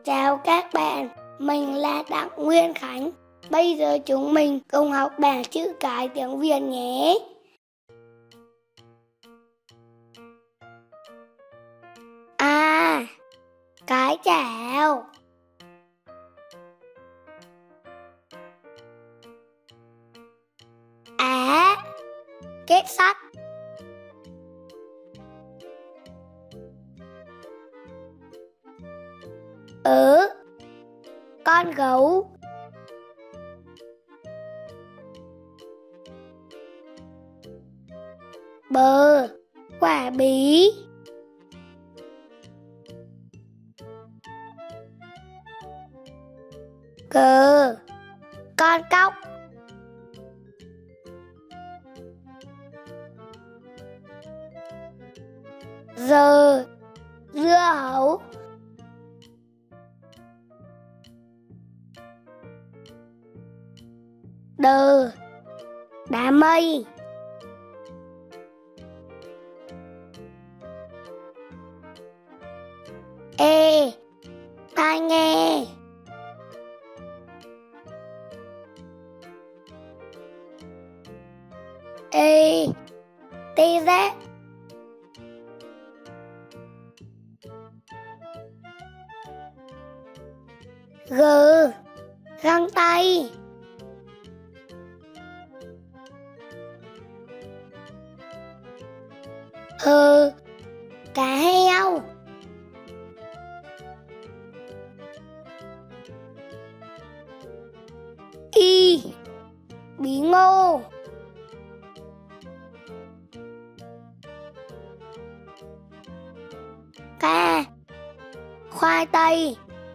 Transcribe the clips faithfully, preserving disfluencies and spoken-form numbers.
Chào các bạn, mình là Đặng Nguyên Khánh. Bây giờ chúng mình cùng học bảng chữ cái tiếng Việt nhé. A. Cái chảo. Á. Kết sắt. Ớ. Con gấu. Bờ. Quả bí. Cờ. Con cóc. Giờ. Dưa hấu. Đờ. Đám mây. Ê. Tai nghe. Ê. Tê giác. G. Găng tay. Hờ. Cá heo. Y. Bí ngô. K. Khoai tây.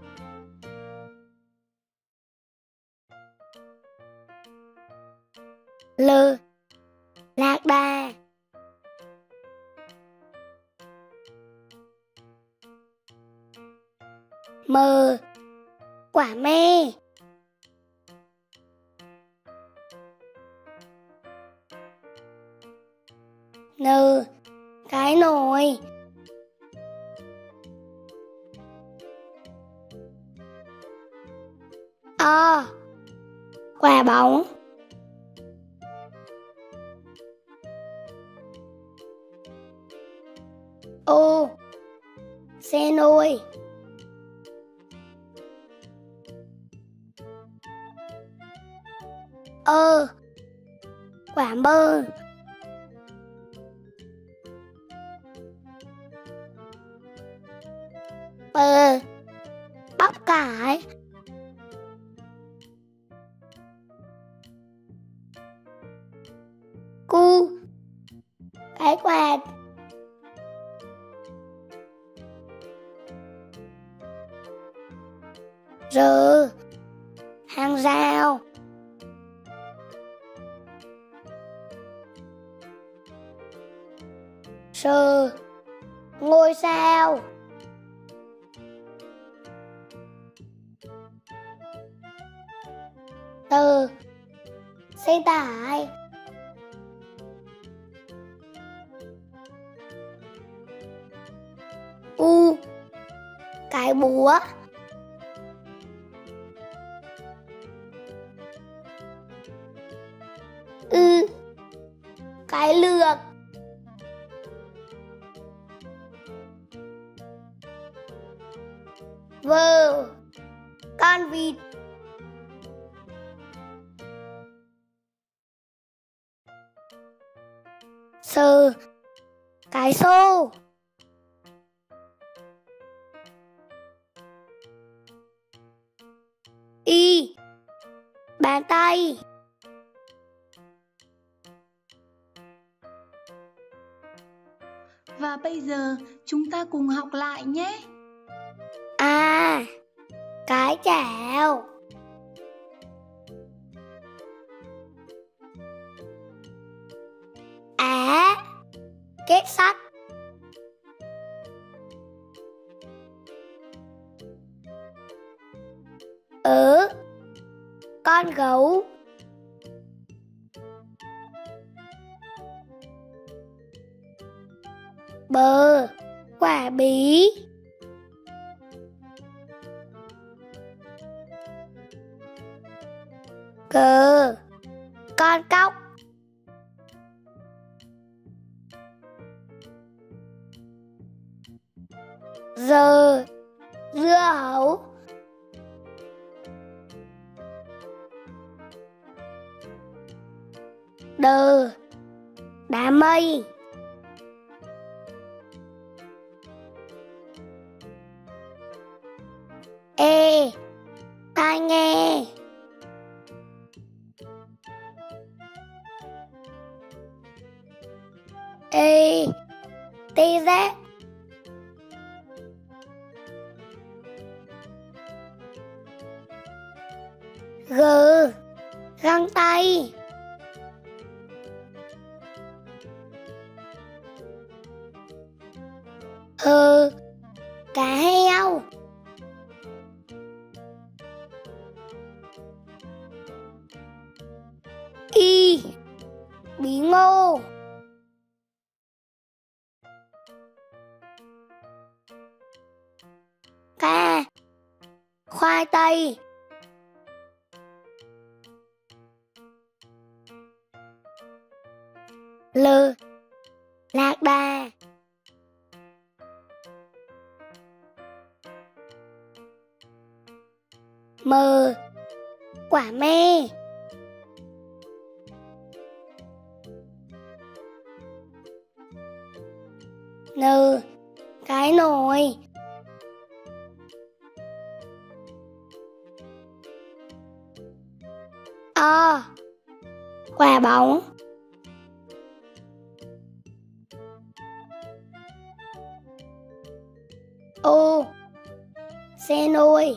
L. Lạc đà. M. Quả me. N. Cái nồi. O. Quả bóng. O. Xe nôi. Ơ. Quả bơ. Bơ. Bắp cải. Cu. Cái quạt. Rờ. Hàng rào. Sờ. Ngôi sao. Tờ. Xe tải. U. Cái búa. Ư. Cái lược. Vờ. Con vịt. Sờ. Cái xô. Y. Bàn tay. Và bây giờ chúng ta cùng học lại nhé. A. Cái chảo. Á. Kết sắt. Ớ. Con gấu. Bờ. Quả bí. Cờ, con cóc. Giờ, dưa hấu. Đờ, đám mây. Ê, tai nghe. Ê, tê giác. G, găng tay. H, cá heo. Y, bí ngô. K, khoai tây. L, lạc đà. M, quả me. N, cái nồi. O, quả bóng. O, xe nôi.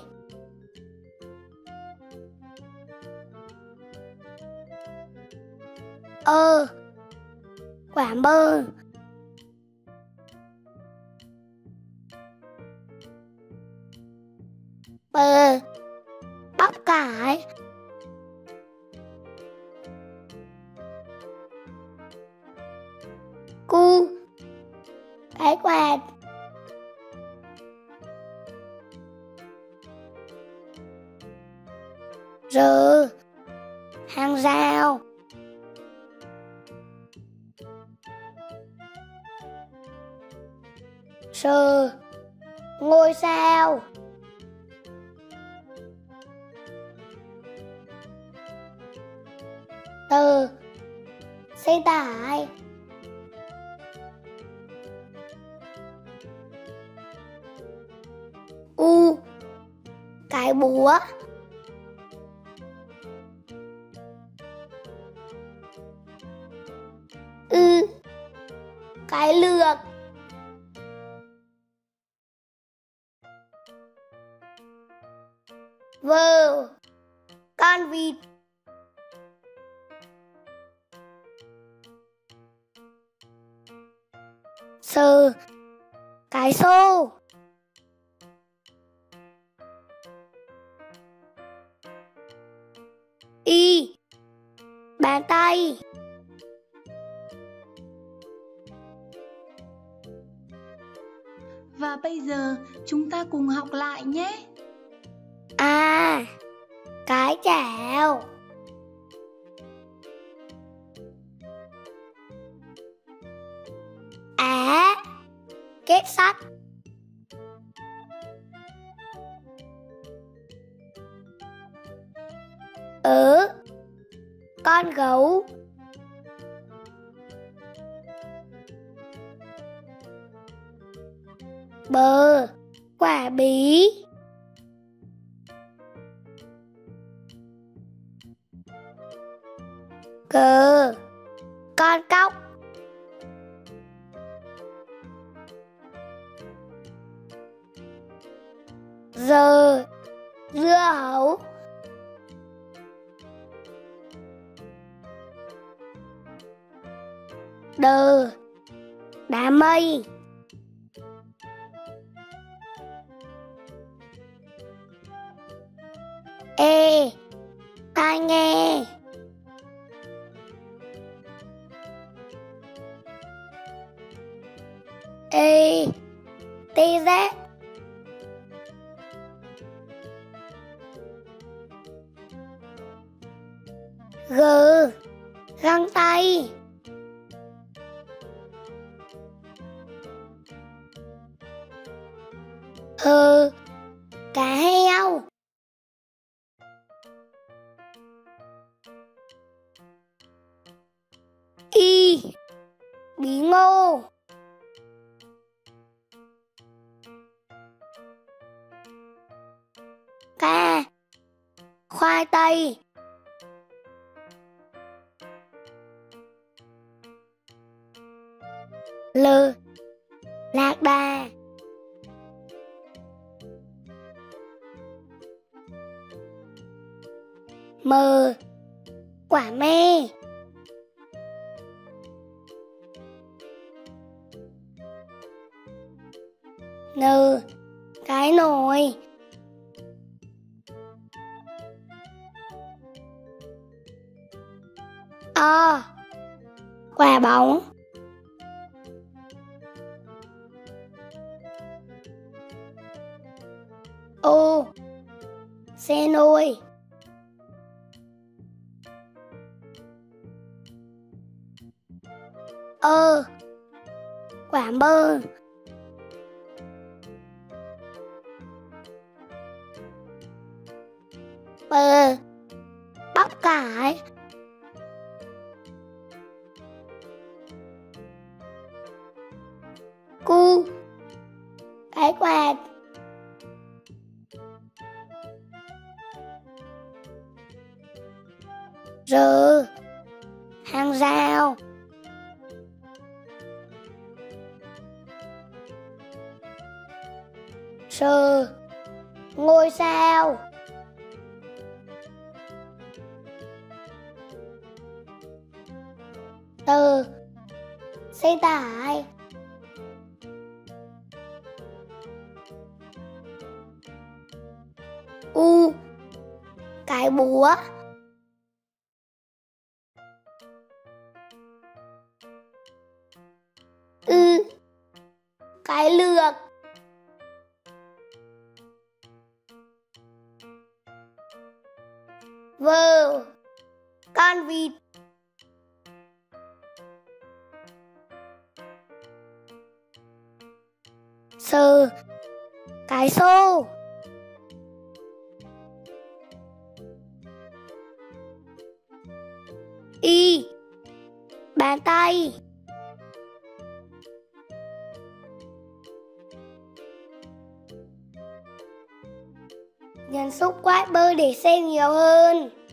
Ơ, quả bơ. Bơ, bắp cải. Cu, cái quạt. R, hàng rào. S, ngôi sao. T, xe tải. U, cái búa. Ư, cái lược. Vơ, con vịt. Sờ, cái xô. Y, bàn tay. Và bây giờ chúng ta cùng học lại nhé. A, cái chảo. Á, kết sắt. Ớ, con gấu. Bờ, quả bí. Cờ, con cóc. Giờ, dưa hấu. Đờ, đám mây. Ê, tai nghe. Ê, tê giác. G. Găng tay. H. Cá heo. Y. Bí ngô. K. Khoai tây. L. Lạc đà. M. Quả me. N. Cái nồi. O. Quả bóng. O. Xe nôi. Ơ. Quả mơ. Pơ. Bắp cải. Cu. Cái quạt. R. Hàng rào. S. Ngôi sao. T. Xe tải. U. Cái búa. Ư. Cái lược. Vơ. Con vịt. Sờ. Cái xô. Y. Bàn tay. Nhấn subscribe để xem nhiều hơn.